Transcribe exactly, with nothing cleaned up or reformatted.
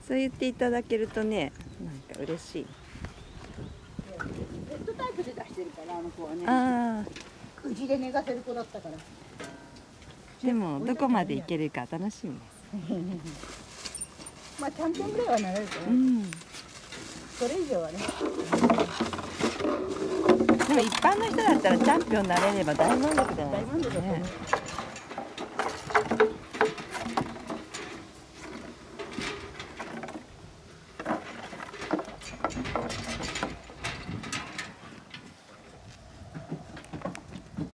そう言っていただけるとね、なんか嬉しい。 ベッドタイプで出してるから、あの子はね。 ああ。うちで寝かせる子だったから。 でもどこまでいけるか楽しみです。 まあチャンピオンぐらいはなれると思う。うん。それ以上はね。 でも一般の人だったらチャンピオンになれれば大満足じゃないですかね。